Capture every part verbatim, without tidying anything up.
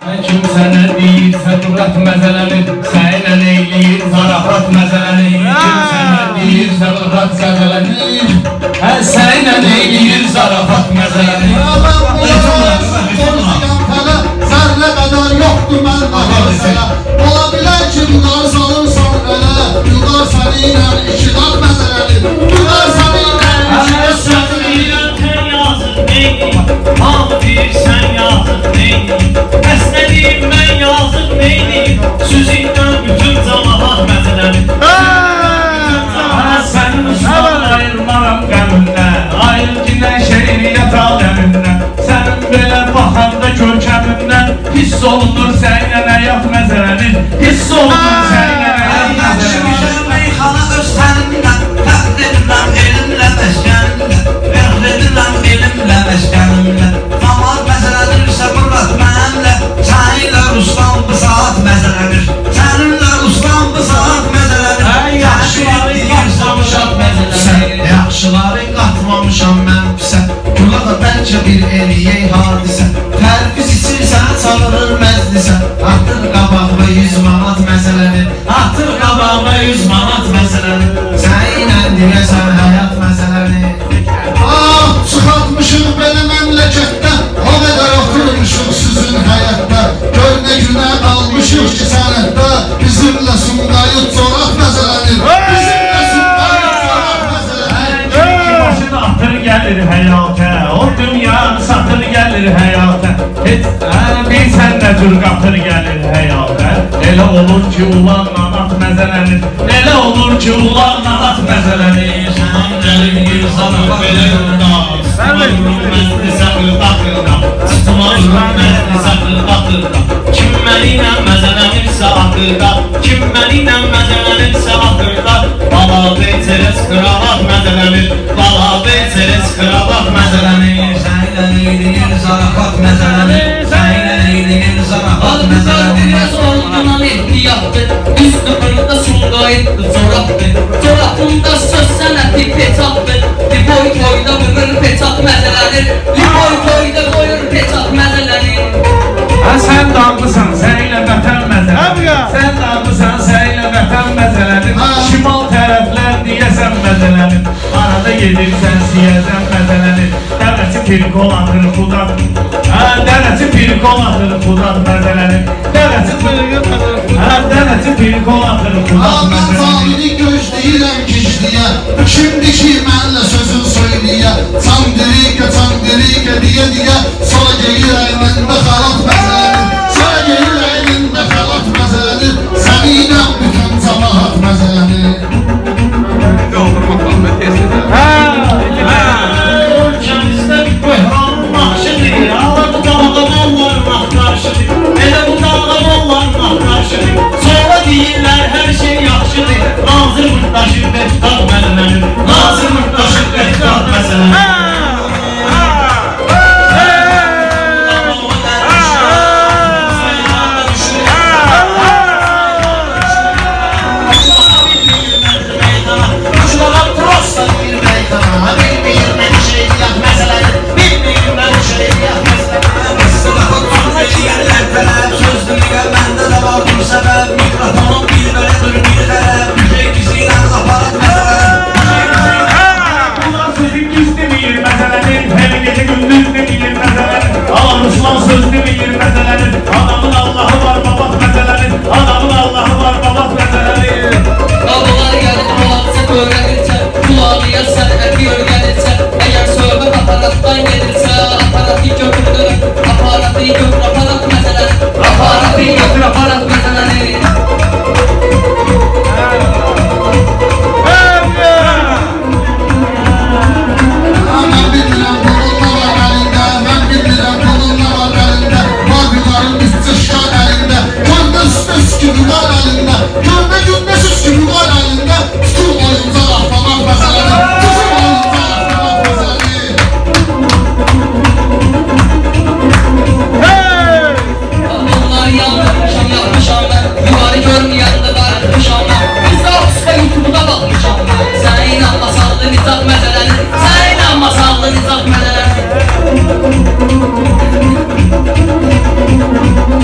Kimsənə deyirsə durat məzələni, səylə neyləyir zarafat məzələni. Kimsənə deyirsə durat məzələni, səylə neyləyir zarafat məzələni. Zərlə qədər yoxdur mənlə məsələ. Ola bilər ki, bunlar salırsan ələ, bunlar səni ilə iki qat məzələni. Bunlar səni ilə iki qat Hamı deyir sən yazıq neyniyim, əsnədiyim mən yazıq neyniyim, süzükdən bütün camaat məzələni. Sənin uşaqla ayırmaram qəmimdən, ayırginən şeiriyyət aləmindən, sənin belə baxanda görkəmimdən, hiss olunur sənlə həyat məzələni, hiss olunur sənlə həyat məzələni. Meyxana öz səninlə, fəxr edirəm elimlə məşkənimlə, fəxr edirəm elimlə məşkənimlə. Camaat məzələnirsə qurrat mənimlə, səninlə Ruslan bu saat məzələnir, səninlə Ruslan bu saat məzələnir. Yaxşıları qatmamışam məzələnir, yaxşıları qatmamışam mən pisə, Kula da bəlkə bir eliyey hadisə, tərfiz içirsən çağırır məclisə, atır qabağına yüz manat məzələnir, atır qabağına yüz manat məzələnir, səninlə deyəsən həyat məzələnir. Ah, çıxartmışıq belə məmləkətdə, o qədər oturmuşuq sizin həyətdə, gör nə günə qalmışıq ki sənətdə, bizimlə Sumqayıt coraq məzələnir, bizimlə Sumqayıt coraq məzələnir. Kim ki başına atır gəlir həyata, o dünyanı satır gəlir həyata, heç bilsən nə cür qatır gəlir həyata. Elə olur ki ulanla at məzələnir, elə olur ki ulanla at məzələnir. Sən gəlir bir sana belə yoldan, Məzli səqil baxırda, Məzli səqil baxırda, kim mənimlə məzələnirsə axırda, kim mənimlə məzələnirsə axırda, bala beyçərəs qıravat məzələnir, bala beyçərəs qıravat məzələnir. Sənlə neyləyir zarafat məzələnir, sənlə neyləyir zarafat məzələnir. Biraz ondan ehtiyatdır, üstü burada Sumqayıtdır corabdır, corabında söz sənəti peçatdır, Liboy toyda ömür peçat məzələnir, Liboy toyda qoyur peçat məzələnir. Sən dağlısan, sənlə vətən məzələnir, sən dağlısan, sənlə vətən məzələnir, şimal tərəflər deyəsən məzələnir, arada gedirsən siyəsən məzələnir, dərəsi pirkol atır xudat, dərəsi pirkol atır xudat məzələnir, dərəsi pirkol atır xudat məzələnir. Mən zamini gözləyirəm gizliyə, kimdir ki mənlə sözün söyləyə, çandirikə çandirikə deyə deyə, sonra geyir əynində xalat məzələnir, sonra geyir əynində xalat məzələnir, səni ilə bütün camaat məzələnir. Ölkəmizdə böhranın naxşıdır, ala bu dağda malların axtarışıdır, elə bu dağda malların axtarışıdır, sonra deyirlər hər şey yaxşıdır, Nazır Mırtaşır deputat məzələnir, Nazır Mırtaşır deputat məzələnir.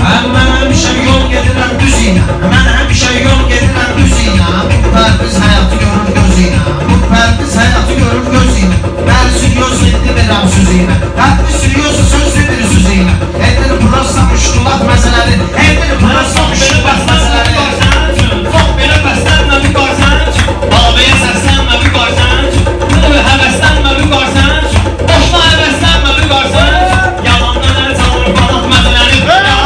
Mən həmişə yol gedirəm düz ilə. Mən həmişə yol gedirəm düz ilə. Pərviz həyatı görür göz ilə. Bu pərviz həyatı görür göz ilə. Mən sürüyorsa etdi verəm söz ilə. Həbbi sürüyorsa söz verir söz ilə. Edir burası müşkülat məsələli. Edir burası müşkülat məsələli. Çok belə bəslənmə bir qarsan üçün. Babaya səslənmə bir qarsan üçün. Bunu həvəslənmə bir qarsan üçün. Boşuna həvəslənmə bir qarsan üçün. Yalandan əl çalır qanat məzələni.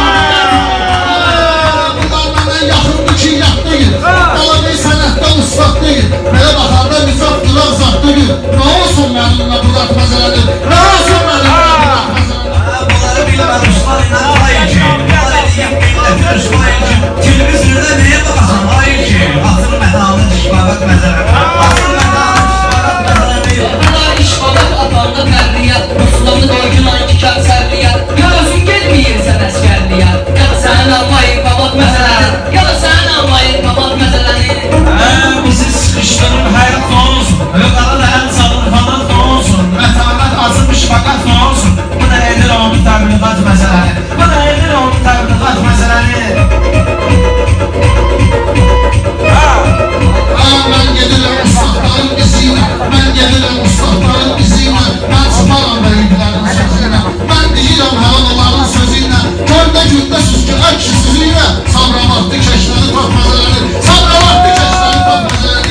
Bunlar mənə yaxındır ki, yat deyil. Alabəy sənətdə ustad deyil. Belə baxanda bizat duraq zat deyil. Nə olsun mənimlə Burak məzələdir? Nə olsun mənimlə Burak məzələdir? Bunları bilmən usta ilə hayır ki. Bunlar edeyim milləti rüsvayı ki. Televizorda nəyə baxasan hayır ki. Asıl mətanı işbabət məzələdir. Asıl mətanı işbabət məzələdir. Bunlar işbabət apanda pərriyyət. Ruslanı doygunan ki kəmsərliyyət. Ya özün gelməyirsən əskərliyə. Ya da sənin almayın babat məsələdir. Ya da sənin almayın babat məsələdir. Bizi sıkıştırır hayat ne olsun. Yukarı da el salır falan ne olsun. Metanet azılmış fakat ne olsun. Bu da edir onu təbliğat məsələli. Bu da edir onu təbliğat məsələli. Mən gedirəm ustadların izinə. Mən gedirəm ustadların izinə. Mən çıxaram böyüklərin sözünə. Mən deyirəm havalıların sözünə. Kördə gündə süzgü əksi süzüylə. Sabravaqdı keşləri tapmazaları. Sabravaqdı keşləri tapmazaları.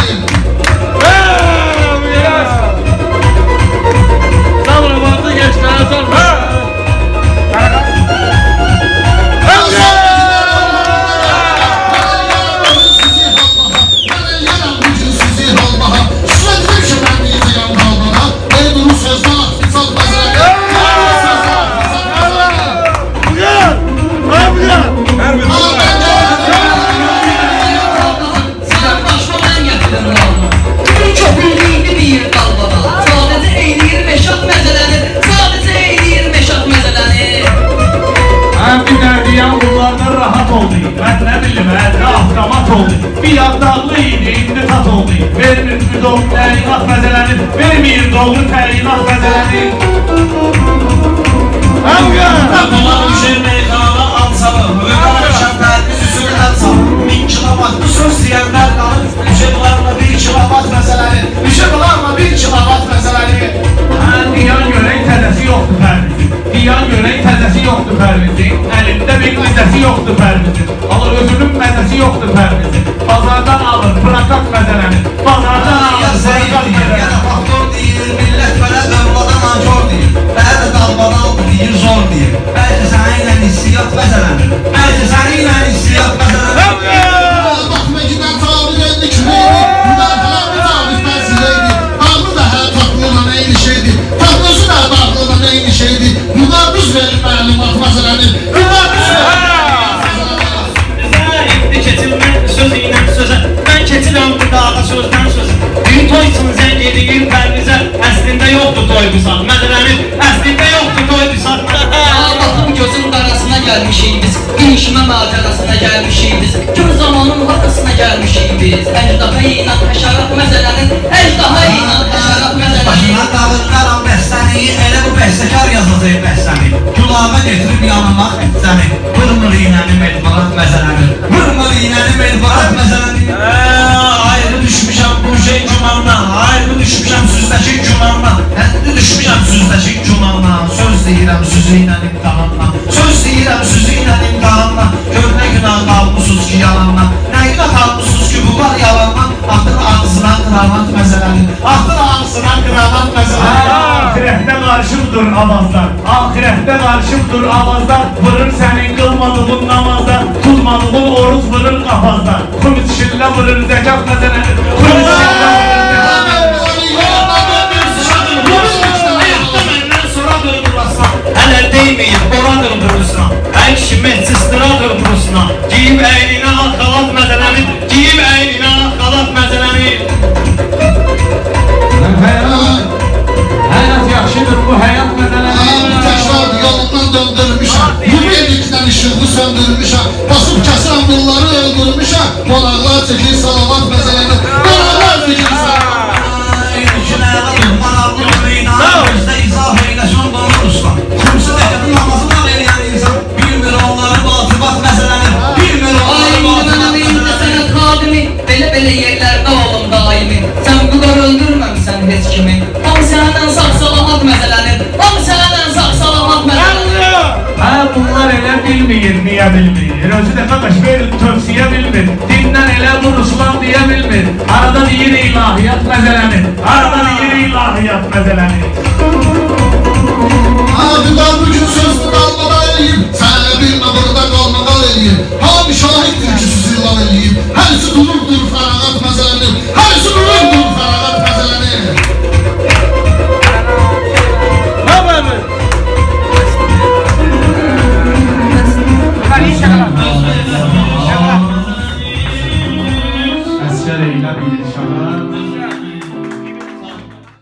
Sabravaqdı keşləri tapmazaları. Bir yandallı idi, indi tat oldu. Vermir müdol təyinat məzələni, vermir dollu təyinat məzələni. Bunlar düşür meydana alsalı. Yukarı şəmbərli süzür el salı. Min kilowatt bu söz deyənlər qalır. Düşürlarla bir kilowatt məsələli. Düşürlarla bir kilowatt məsələli. Diyan görək təzəsi yoxdur pərvizin. Diyan görək təzəsi yoxdur pərvizin. Əlində bir məzəsi yoxdur pərvizin. Alır özünün məzəsi yoxdur pərvizin. Bazardan alır prakat məzələni. Bazardan alır Ya prakat zəif deyir, ya məzələni. da faktor deyir, millət belə dövlada nankor deyir. Bəli dalbadan deyir, zor deyir. Bəlkə səninlə hissiyat bəzələnir. Bəlkə səninlə hissiyat bəzələnir. Baxma gidən tabir elli küleydi. Müdafiələr bir tabir mənzileydi. Bağlı da hər tatlıyla eyni şeydi. Tatlısı da bağlıla eyni şeydi. Bunlar düz verir məlumat məsələni. Bunlar düz verir. Zəhiddi keçilmən söz ilə sözə. Mən keçirəm bu dağda sözdən sözə. Düyün toy üçün zəng ediyim pərvizə. Əslində yoxdur toy bu saat məzələnin. Əslində yoxdur toy bu saat. Allah'ın gözün qarasına gəlmişik biz. İnişmə macərasına gəlmişik biz. Gün zamanın harasına gəlmişik biz. Əcdaha ilə həşərat məsələnin. Əcdaha ilə həşərat məsələnin. Başına dağıtlaram bəstəni, elə bu bəstəkar yazacaq bəstəni. Gülava getirib yanıma etsəni. Vırmır iynənim etbarat məzələni. Vırmır iynənim etbarat məzələni. Ayrı düşmüşəm bu şey cumandan. Ayrı düşmüşəm süzdəşik cumandan. Hətti düşmüşəm süzdəşik cumandan. Söz deyirəm sözü ilə imtihanla. Söz deyirəm sözü ilə imtihanla. Gör nə günah qalmışsınız ki yalanla. Nə günah qalmışsınız ki bu var yalanla. Atın ağzına qıramat məzələni. Atın ağzına qıramat məzələni. Ahirətdə qarşımdır avazlar. Ahirətdə qarşımdır avazlar. Vırır sənin qılmadığın namazda. Tutmadığın oruz vırır qafazda. Xümüz şillə vırır zəkat məzələni. Xümüz şillə vırır hələ deyməyib, oradır durusuna. Ən kişi məhsistıradır durusuna. Giyib əyninə xalat məzələni. Giyib əyninə xalat məzələni. Həyat yaxşıdır bu həyat məzələni. Təkrardı yolundan döndürmüşəm. Yumedikdən işıqlı söndürmüşəm. Basıb kəsən bunları öldürmüşəm. Qonaqlar çəkir salavat məzələni. Qonaqlar çəkir salavat. Bizdə izah eyləşən qonur usta. Xümsü dəkətin namazına veriyən insan bilmir onları vacibə bilmir, niye bilmir? Özü de kardeş verir tövsiye bilmir. Dinden ele vuruşlan diye bilmir. Arada deyir ilahiyat mezeleni. Arada deyir ilahiyat mezeleni.